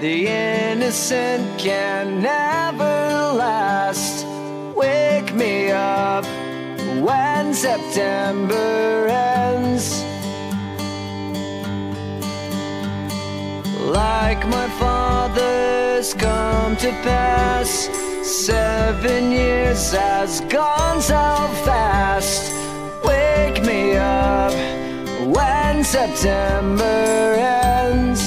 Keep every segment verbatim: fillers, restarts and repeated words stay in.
The innocent can never last. Wake me up when September ends. Like my father's come to pass, seven years has gone so fast. Wake me up when September ends.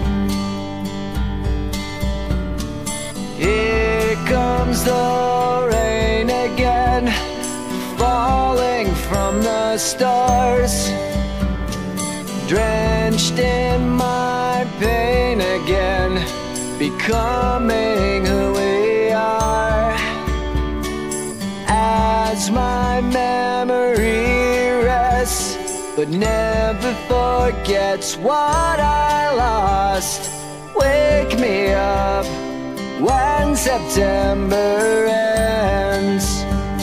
Here comes the rain again, falling from the stars, drenched in my pain again, becoming who we are. As my memory rests, but never forgets what I lost. Wake me up when September ends.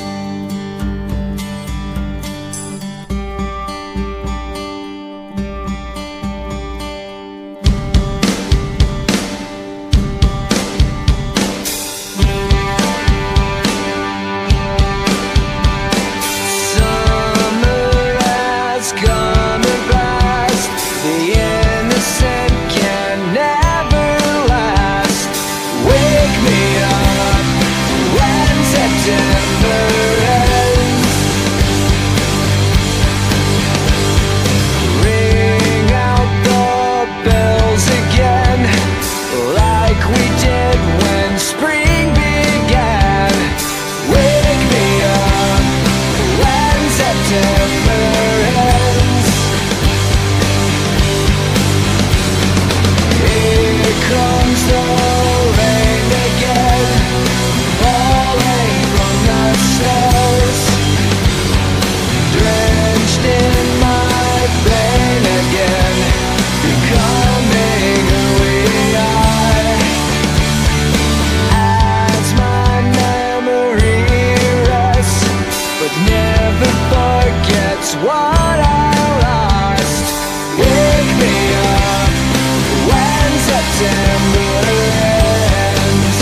What I lost. Wake me up when September ends.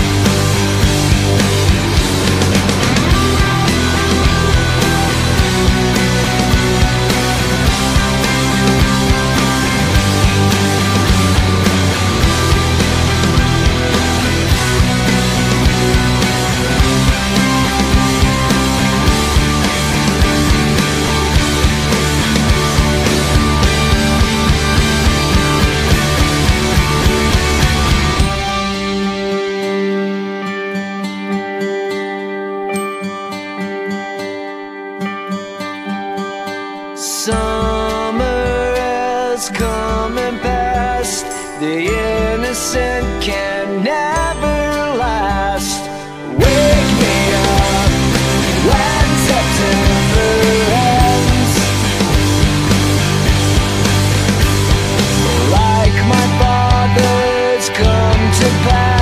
Summer has come and passed. The innocent can never last. Wake me up when September ends. Like my father's come to pass,